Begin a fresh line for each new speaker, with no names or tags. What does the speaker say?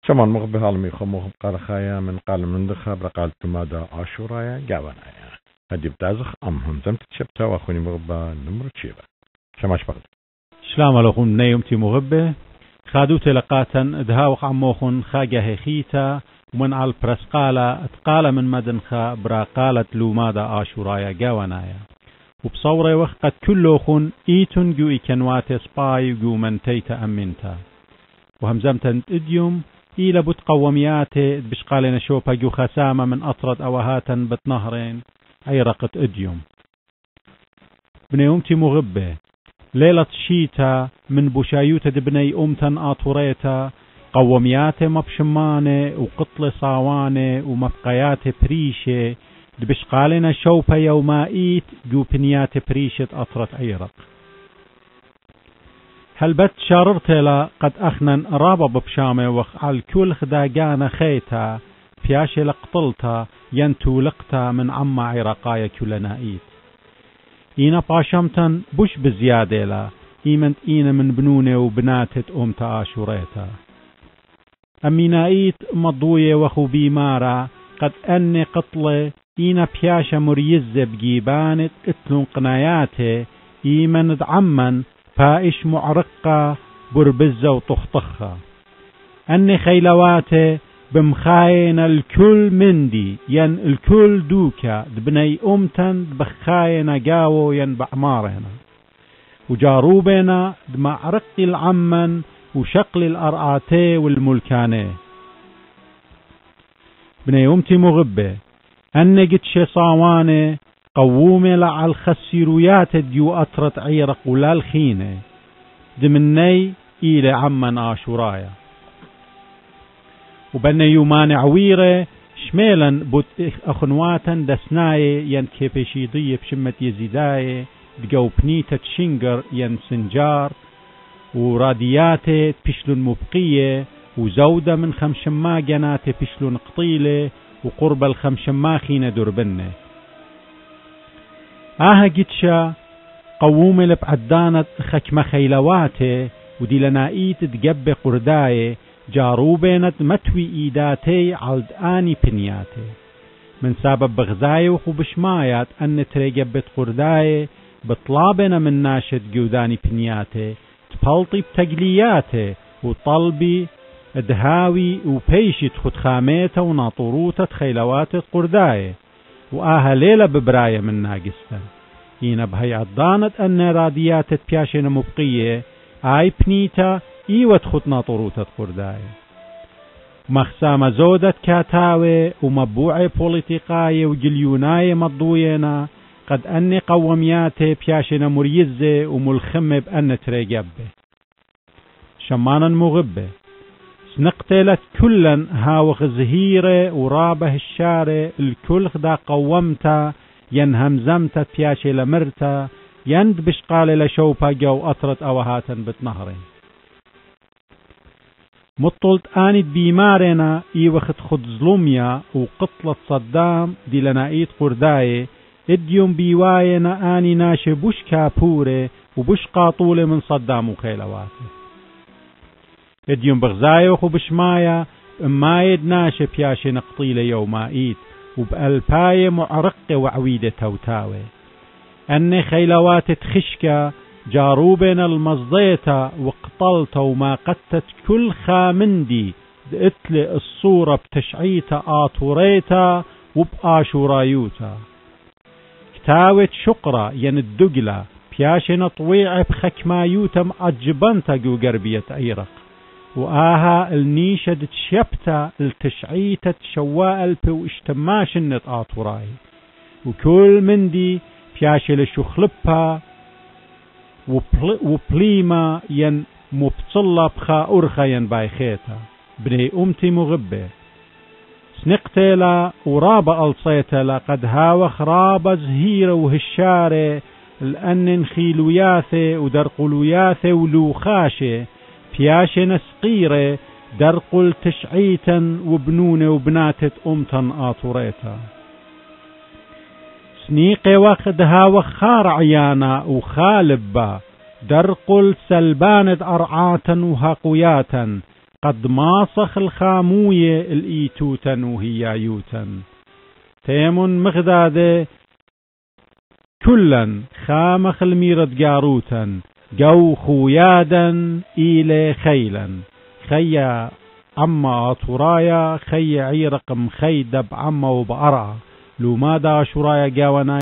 شمان مغبه عالمي خموخ قال خايا من قال من دخاب قال تمادا عاشورايا جاونايا هدي بتازخ هم زمت تشبتا واخوني مغبه نمر تشيبا شماش بغد
سلام عليكم نيومتي مغبه خادو تلقاتا دهاوخ عموخن خاجه خيتا ومن على برسقالة اتقال من مدنخا براقالة لومادا عاشورايا جاونايا وبصورة وقت كلوخن ايتن جو ايكنوات سباي جو منتيتا امنتا وهمزمتا اديوم إلى بوت قومياته بشقالنا شوبا جو خسامة من أطرد أوهاتا بتنهرين عيرقة اديوم بني مغبة ليلة شيتا من بوشايوتا دبني أمتا آطوريتا قومياته مبشمانة وقطل صاوانة ومفقياته بريشة بشقالنا شوبا يومائيت جو بنياته بريشة أطرد عيرق هل بت شاررتلا قد أخنن رابا ببشامة وخ على الكل خداقانا خيتا فياش لقطلتا ينتو لقتا من عما عرقايا كلنائيت إينا باشمتن بوش بزيادة لا إيمنت إينا من بنونة وبناتت أمتا آشوريتا أمينائيت مضوية وخو بيمارا قد أني قطلة إينا بياشا مريزة بجيبانت اتلون قناياته إيمن عمن فائش معرقة بربزة وطخطخة أني خيلواته بمخاين الكل مندي ين الكل دوكا دبني أمتن بخاين قاو ين بعمارنا وجاروبنا دمعرق العمن وشقل الأرآتي والملكاني بني أمتي مغبة أني قد صاواني قوومي لع الخسيرويات ديو أطرت عيرق ولا الخينة دمني إلى عمن آشورايا وبني يومان عويرة شميلا بوت أخنواتا دسناي ين كيبشيضية بشمة يزيداي دقو بنيتة شنجر ين سنجار ورادياتي بشلون مبقية وزودة من خمشما جناتي بشلون قطيلة وقرب الخمشما خينة دربنة جتشا قوومي لبعدانت خكمة خيلواته ودي لنائيت تقب قرداي جاروبينت متوي إيداتي عالد آني بنياتي من سبب بغزاي وخوبشمايات أن تريقبت قرداي بطلابنا من ناشد جوداني بنياتي تبالطي بتقلياتي وطلبي دهاوي وبيشت خد خاميته وناطروته خيلوات قرداي ليلة ببراية من ناقستا هنا بهي عضانت أن راديات بياشنا مبقية آي بنيتا إيوة خطنا طروتة قرداية مخسامة زودت كاتاوي ومبوعي بوليتيقاية وجليوناية مضوينا قد أني قومياتي بياشنا مريزة وملخمة بأن تريقبه شمانا مغبة سنقتلت كلا هاوخ زهيرة ورابه الشارع الكل خدا قومتا ينهمزمتا بياشي لمرتا يند بشقال لشوبا جو أطرت أوهاتا بتنهرين مطلت آني بيمارنا وخد خد ظلميا وقتلت صدام دي لنايت قرداي اديوم بيواينا آني ناشي بوش كابوري وبوش قاطولي من صدام وخيلواته اديوم بغزاي وخو بشمايا مايد ناشي بياشي نقطيلة يومائيت وبألباية معرقة وعويدة توتاوي أني خيلوات تخشكا جاروبين المصديتا وقتلتا وما قتت كل خامندي دقتلي الصورة بتشعيتا آطوريتا وبآشورايوتا كتاوت شقرة ين الدقلة بياشي نطويع بخكمايوتا مأجبنتا جو قربية عيرق النيشة تشيبتا التشعيتة شوائل بو اشتماش النت آطوراي وكل مندي بياشي لشخلبها وبليما ين مبتصلة بخا أرخا ين بايخيتا بني أمتي مغبة سنقتلا ورابا ألصيتلا قد هاوخ رابا زهيرة وهشارة الأنن خيلوياثي ودرقلوياثي ولوخاشي بياشي نسقيرة درقل تشعيتا وبنونة وبناتت أمتا آطوريتا سنيقي وخدها وخار عيانا وخالبا درقل سلبانت أرعاتا وهاقوياتا قد ماصخ الخاموية الإيتوتن وهي يوتن تيمن مغدادة كلا خامخ الميرد جاروتن جو خويادا إلى خيلا خيا أما طرايا خي عيرق مخيدب عما وبأرع لو ماذا شرايا جاونا